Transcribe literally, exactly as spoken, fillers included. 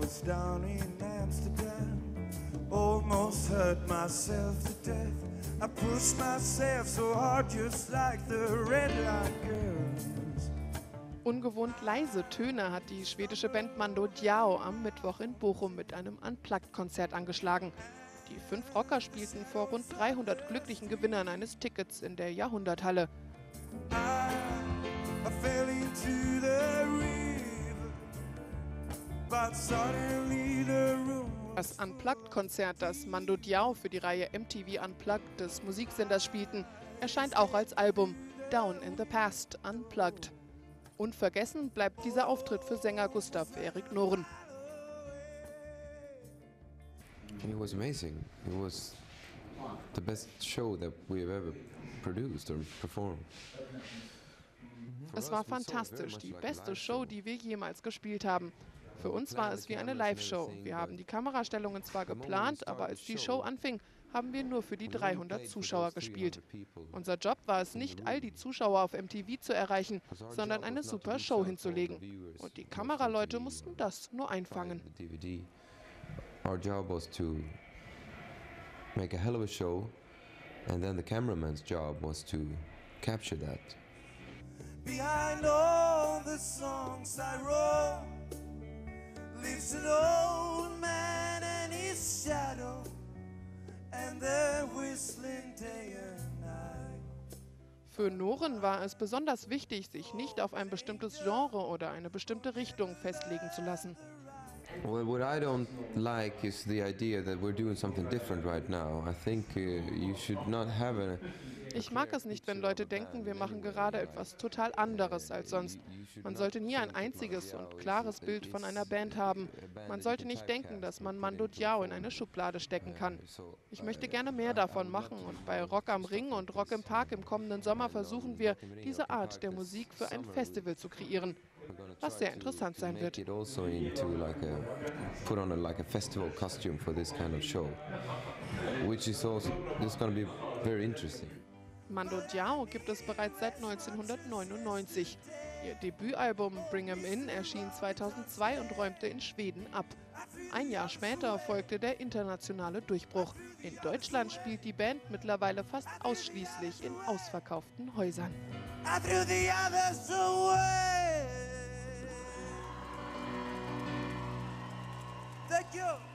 was down in Amsterdam, almost hurt myself to death. I pushed myself so hard just like the red light girls. Ungewohnt leise Töne hat die schwedische Band Mando Diao am Mittwoch in Bochum mit einem Unplugged-Konzert angeschlagen. Die fünf Rocker spielten vor rund dreihundert glücklichen Gewinnern eines Tickets in der Jahrhunderthalle. I, I fell into the river, but suddenly the room. Das Unplugged-Konzert, das Mando Diao für die Reihe M T V Unplugged des Musiksenders spielten, erscheint auch als Album Down in the Past Unplugged. Unvergessen bleibt dieser Auftritt für Sänger Gustav Erik Noren. It was amazing. It was the best show that we've ever produced or performed. Es war fantastisch, die beste Show, die wir jemals gespielt haben. Für uns war es wie eine Live-Show. Wir haben die Kamerastellungen zwar geplant, aber als die Show anfing, haben wir nur für die dreihundert Zuschauer gespielt. Unser Job war es nicht, all die Zuschauer auf M T V zu erreichen, sondern eine super Show hinzulegen. Und die Kameraleute mussten das nur einfangen. Our job was to make a hell of a show, and then the cameraman's job was to capture that. Behind all the songs I wrote lives an old man and his shadow, and they're whistling day and night. Für Noren war es besonders wichtig, sich nicht auf ein bestimmtes Genre oder eine bestimmte Richtung festlegen zu lassen. Well, what I don't like is the idea that we're doing something different right now. I think uh, you should not have a Ich mag es nicht, wenn Leute denken, wir machen gerade etwas total anderes als sonst. Man sollte nie ein einziges und klares Bild von einer Band haben. Man sollte nicht denken, dass man Mando Diao in eine Schublade stecken kann. Ich möchte gerne mehr davon machen und bei Rock am Ring und Rock im Park im kommenden Sommer versuchen wir, diese Art der Musik für ein Festival zu kreieren, was sehr interessant sein wird. It also into like a put on a like a festival costume for this kind of show, which is also this going to be very interesting. Mando Diao gibt es bereits seit neunzehnhundertneunundneunzig. Ihr Debütalbum Bring 'Em In erschien zweitausendzwei und räumte in Schweden ab. Ein Jahr später folgte der internationale Durchbruch. In Deutschland spielt die Band mittlerweile fast ausschließlich in ausverkauften Häusern. I threw the others away. Thank you.